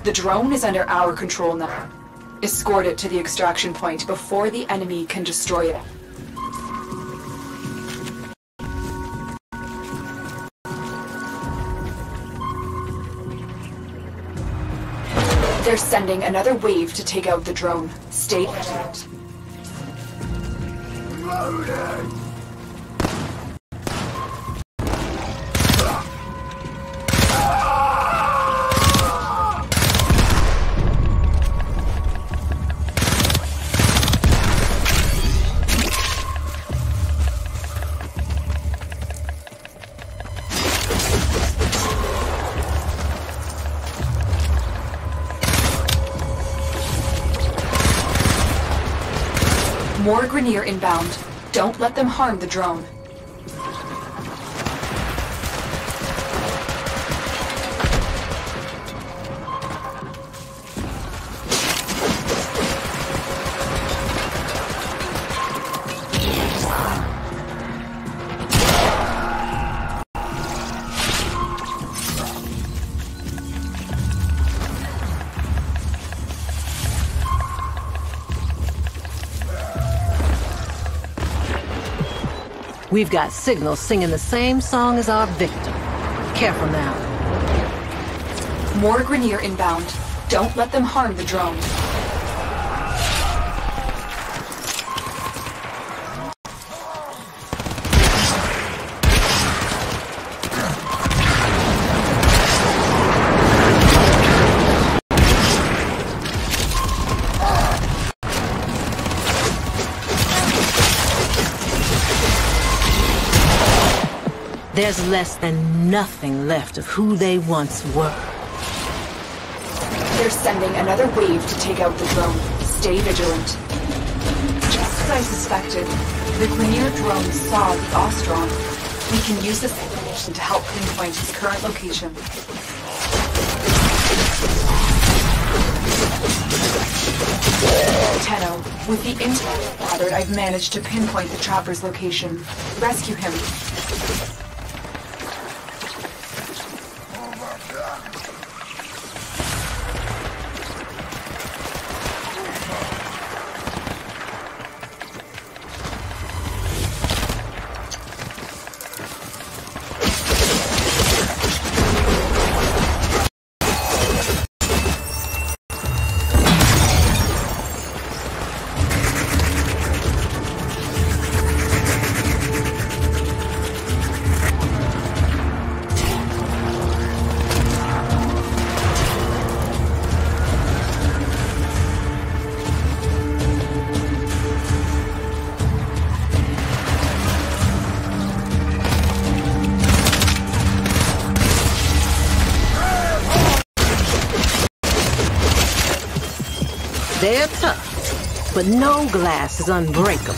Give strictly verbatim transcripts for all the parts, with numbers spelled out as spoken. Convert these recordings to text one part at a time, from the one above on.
The drone is under our control now. Escort it to the extraction point before the enemy can destroy it. They're sending another wave to take out the drone. Stay vigilant. Loaded! More Grineer inbound. Don't let them harm the drone. We've got signals singing the same song as our victim. Careful now. More Grineer inbound. Don't let them harm the drone. There's less than nothing left of who they once were. They're sending another wave to take out the drone. Stay vigilant. Just as I suspected, the Grineer drone saw the Ostrom. We can use this information to help pinpoint his current location. Tenno, with the intel gathered, I've managed to pinpoint the Trapper's location. Rescue him. They're tough, but no glass is unbreakable.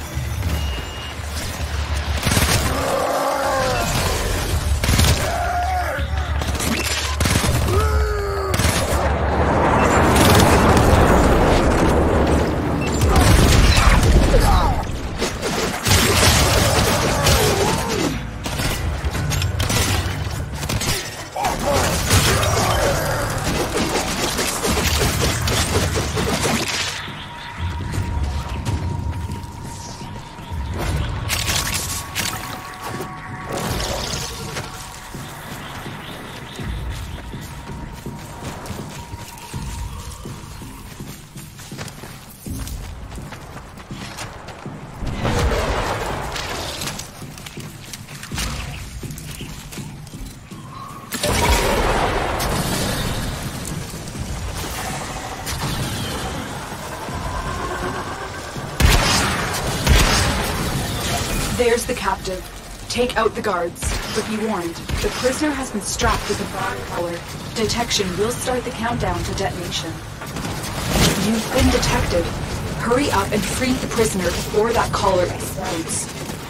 There's the captive. Take out the guards. But be warned, the prisoner has been strapped with a body collar. Detection will start the countdown to detonation. You've been detected. Hurry up and free the prisoner before that collar explodes.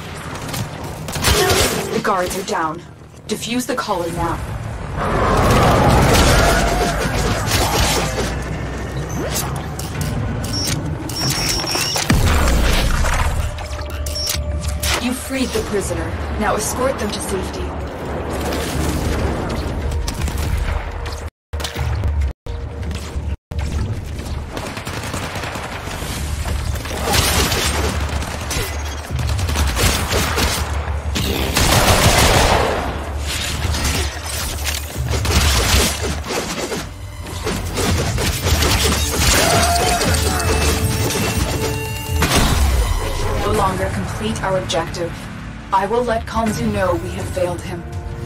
The guards are down. Defuse the collar now. You freed the prisoner. Now escort them to safety. longer complete our objective. I will let Kanzu know we have failed him.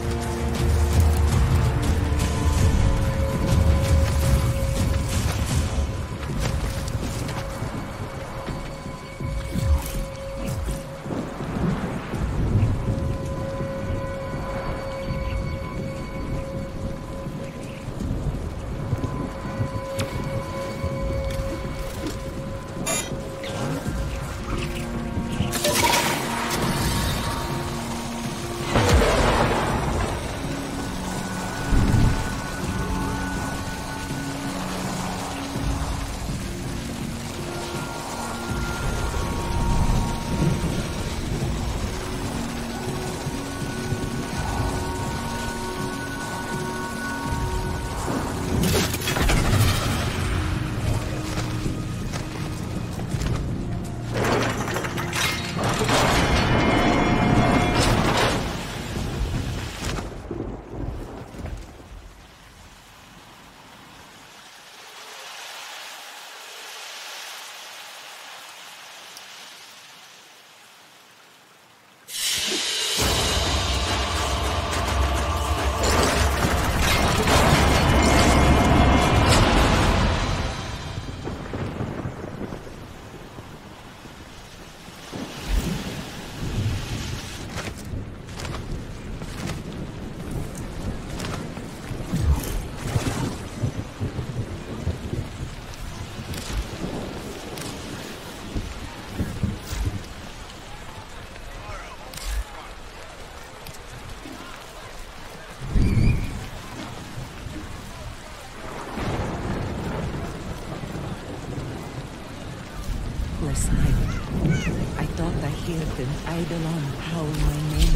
I thought I heard an Eidolon howl my name.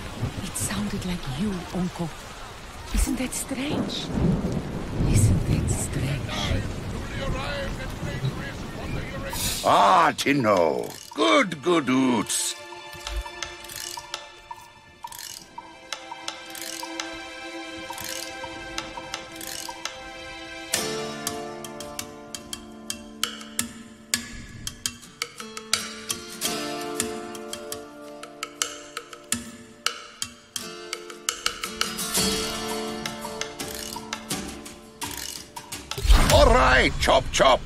It sounded like you, Uncle. Isn't that strange? Isn't that strange? Ah, Tino. Good, good oots. All right, chop chop.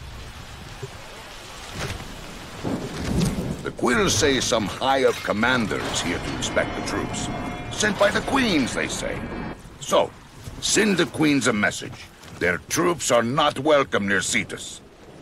The Quills say some high-up commander is here to inspect the troops. Sent by the Queens, they say. So, send the Queens a message. Their troops are not welcome near Cetus.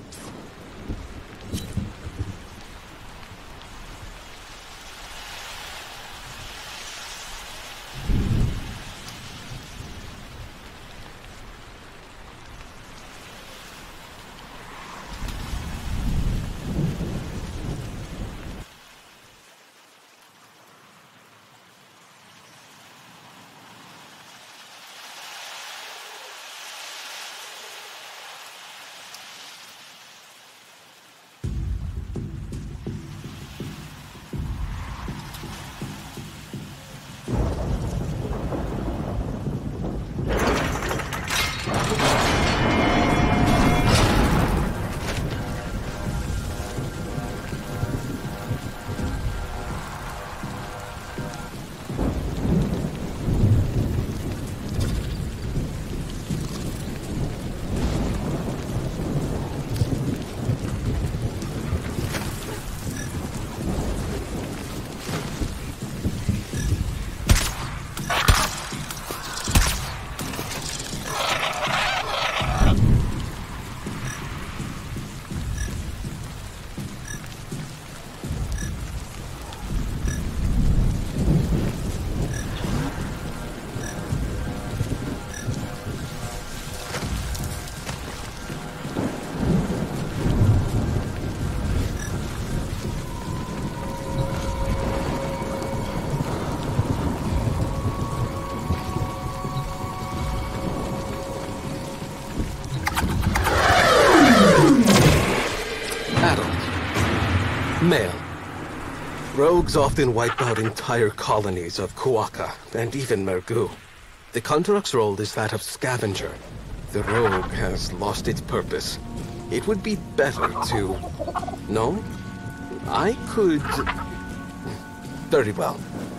Male. Rogues often wipe out entire colonies of Kuaka, and even Mergu. The Kuntaruk's role is that of scavenger. The rogue has lost its purpose. It would be better to... No? I could... Very well.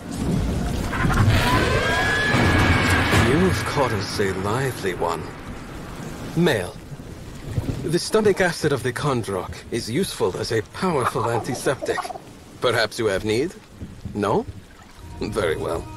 You've caught us a lively one. Male. The stomach acid of the Kandrok is useful as a powerful antiseptic. Perhaps you have need? No? Very well.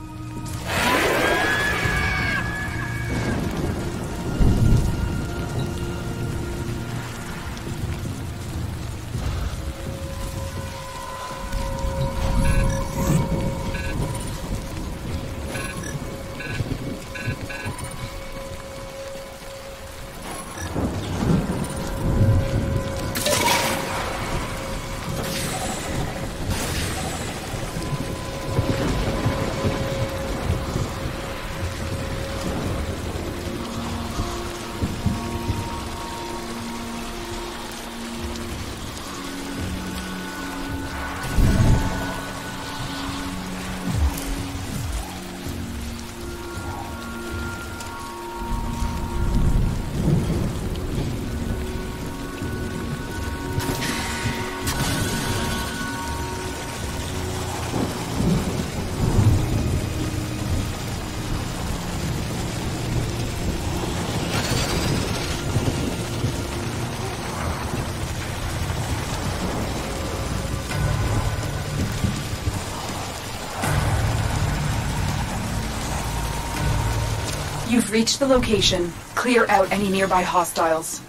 You've reached the location. Clear out any nearby hostiles.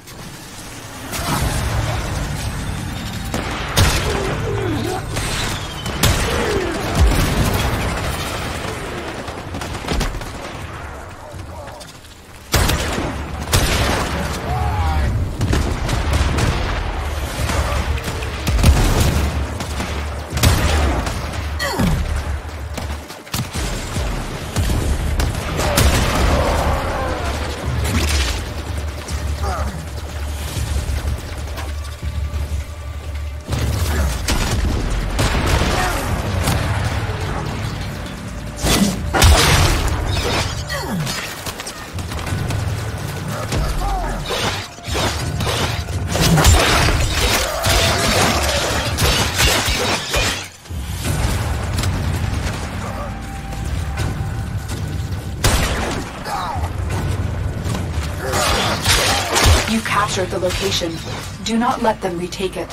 You captured the location. Do not let them retake it.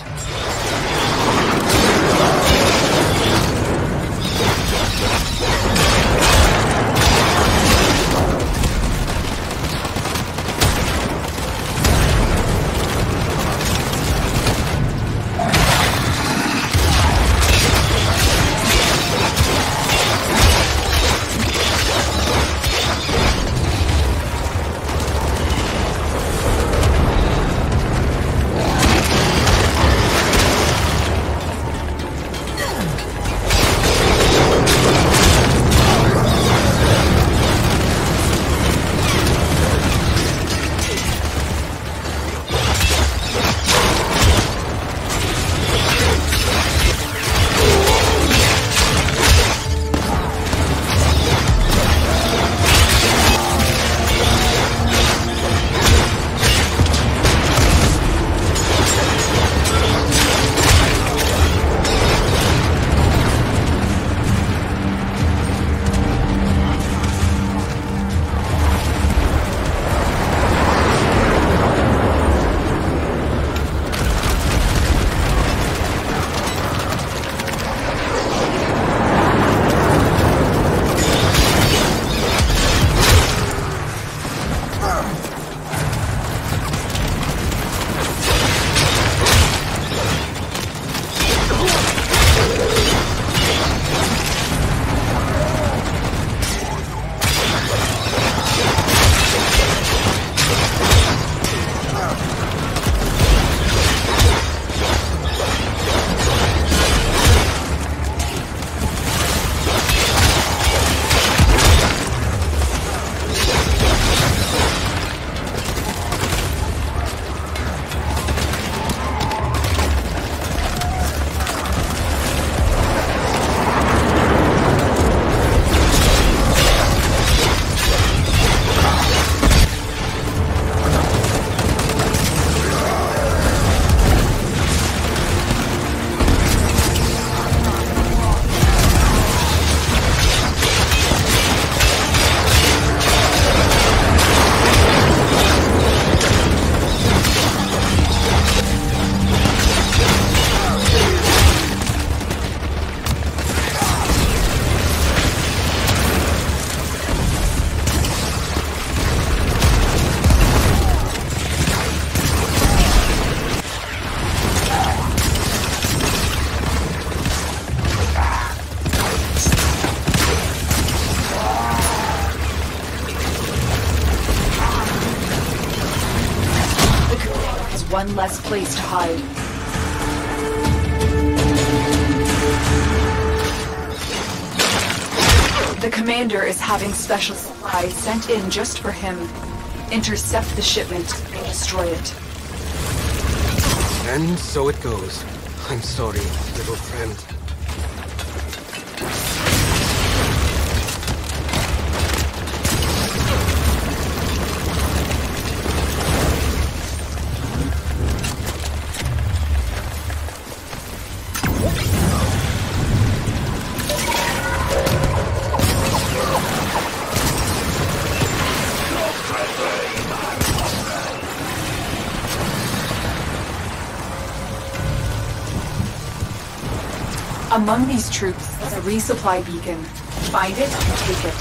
one less place to hide. The commander is having special supplies sent in just for him. Intercept the shipment and destroy it. And so it goes. I'm sorry, little friend. Among these troops is a resupply beacon. Find it and take it.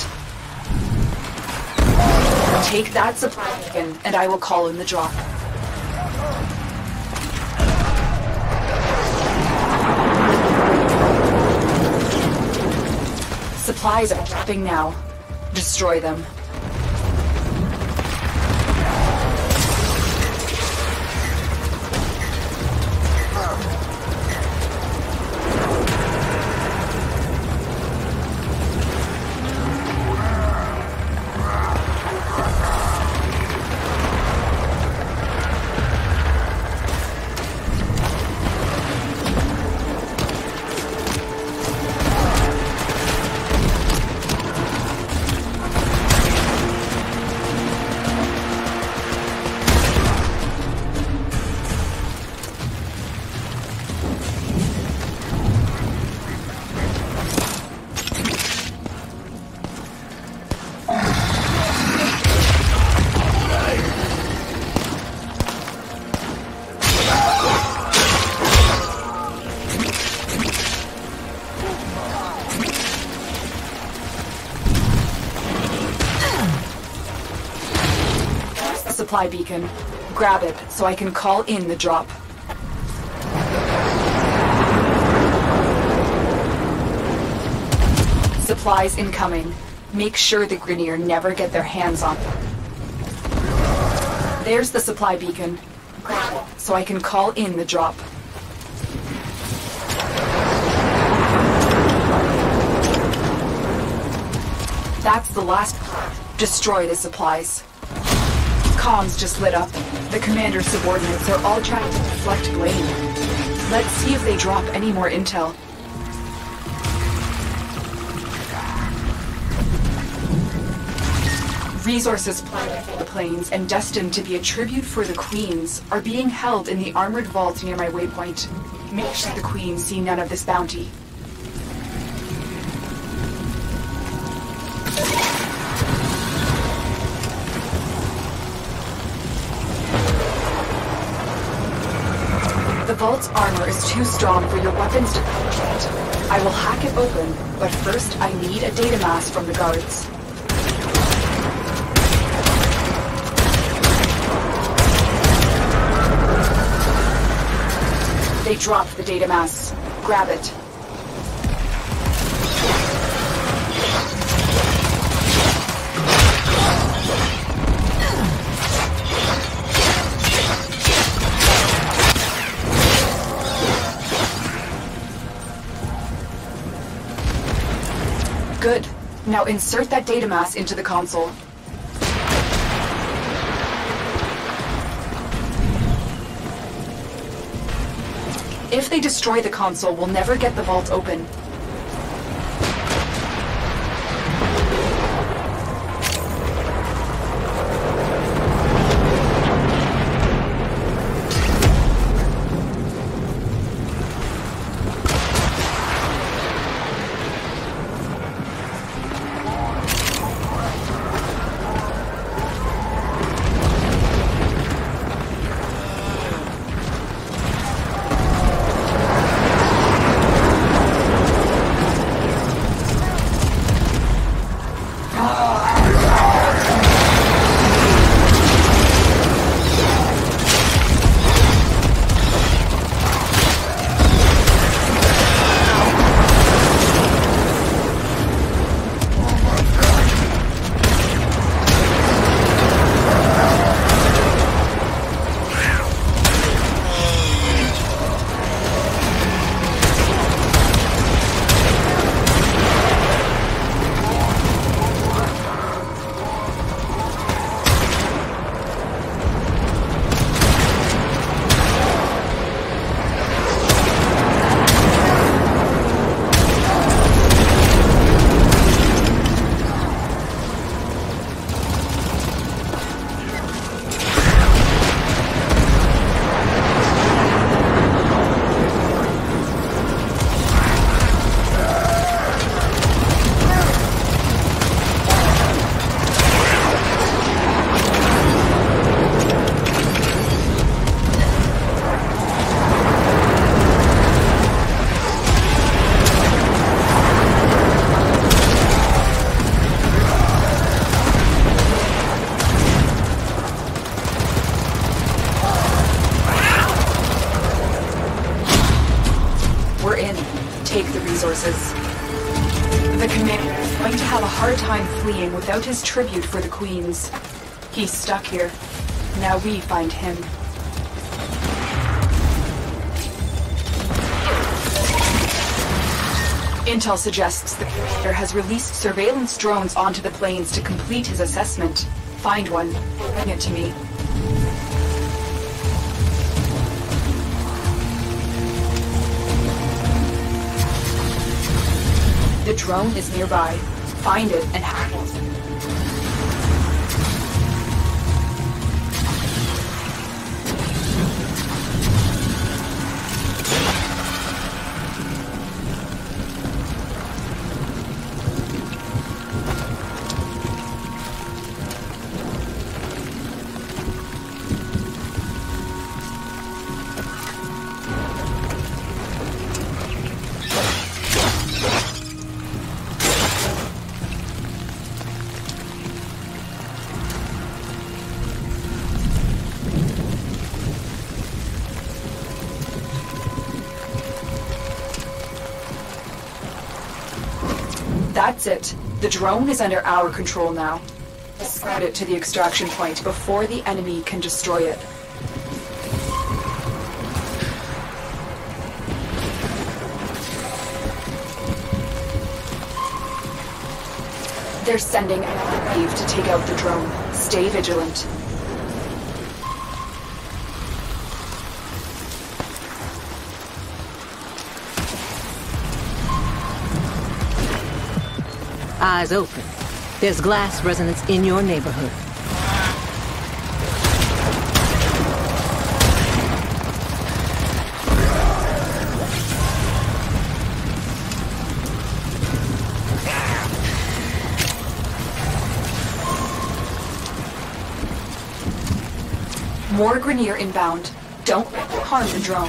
Take that supply beacon, and I will call in the drop. Supplies are dropping now. Destroy them. Supply beacon. Grab it so I can call in the drop. Supplies incoming. Make sure the Grineer never get their hands on them. There's the supply beacon. Grab it so I can call in the drop. That's the last part. Destroy the supplies. Comms just lit up. The commander's subordinates are all trying to deflect blame. Let's see if they drop any more intel. Resources planted for the planes and destined to be a tribute for the Queens are being held in the armored vault near my waypoint. Make sure the Queens see none of this bounty. The vault's armor is too strong for your weapons to penetrate. I will hack it open, but first I need a data mass from the guards. They dropped the data mass. Grab it. Good. Now insert that data mass into the console. If they destroy the console, we'll never get the vault open. resources. The commander is going to have a hard time fleeing without his tribute for the Queens. He's stuck here. Now we find him. Intel suggests the commander has released surveillance drones onto the plains to complete his assessment. Find one. Bring it to me. The drone is nearby. Find it and hack it. That's it. The drone is under our control now. Escort it to the extraction point before the enemy can destroy it. They're sending another wave to take out the drone. Stay vigilant. Eyes open. There's glass resonance in your neighborhood. More Grineer inbound. Don't harm the drone.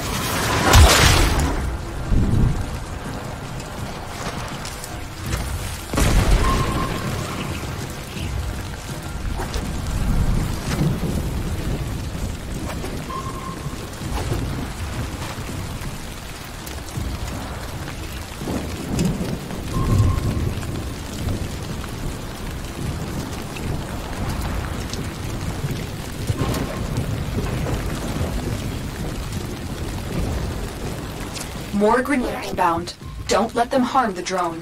More Grineer inbound. Don't let them harm the drone.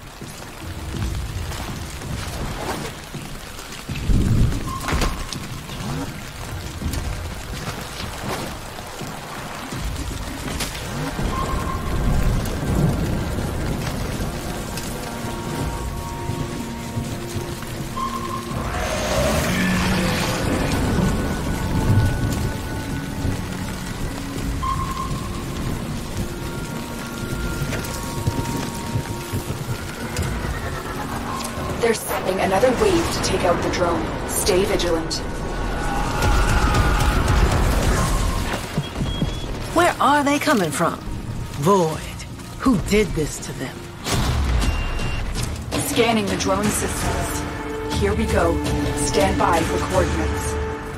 They're sending another wave to take out the drone. Stay vigilant. Where are they coming from? Void. Who did this to them? Scanning the drone systems. Here we go. Stand by for coordinates.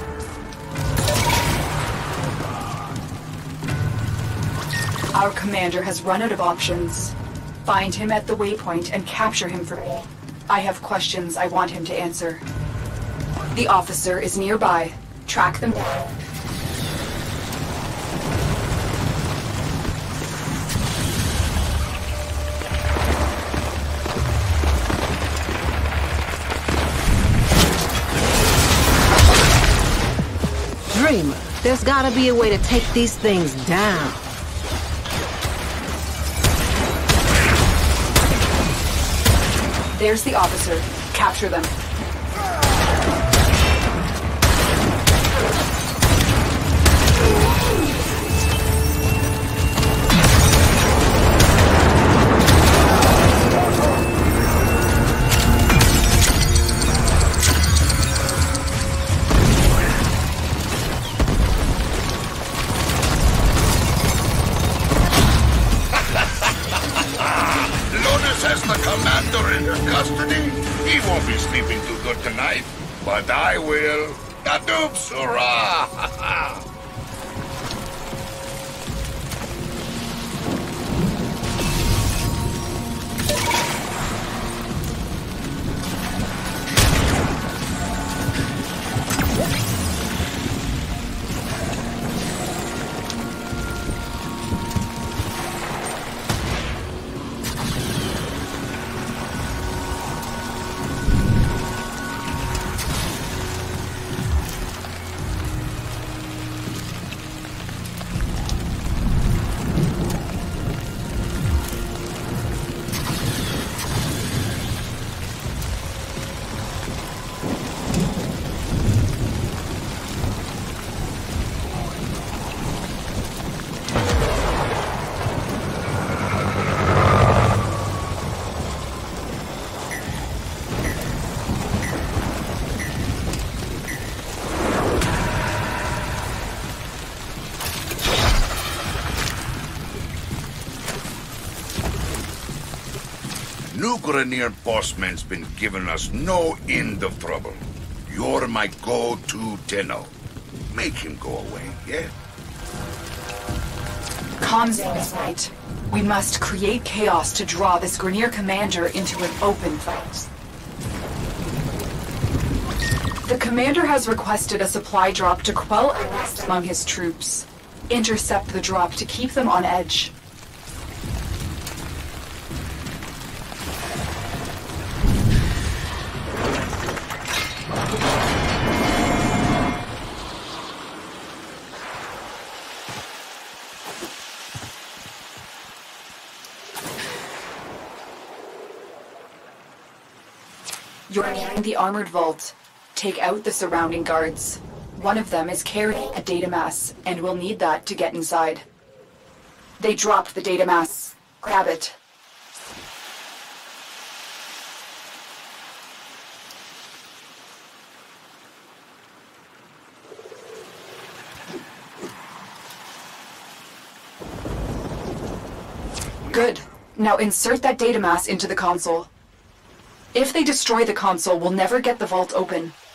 Our commander has run out of options. Find him at the waypoint and capture him for me. I have questions I want him to answer. The officer is nearby. Track them down. Dreamer, there's gotta be a way to take these things down. There's the officer. Capture them. Has the commander in her custody. He won't be sleeping too good tonight, but I will. Gadoops, hurrah! New Grineer bossman's been giving us no end of trouble. You're my go-to Tenno. Make him go away, yeah? Khamzan is right. We must create chaos to draw this Grineer commander into an open fight. The commander has requested a supply drop to quell unrest among his troops. Intercept the drop to keep them on edge. You're nearing the armored vault. Take out the surrounding guards. One of them is carrying a datamass, and we'll need that to get inside. They dropped the datamass. Grab it. Good. Now insert that datamass into the console. If they destroy the console, we'll never get the vault open.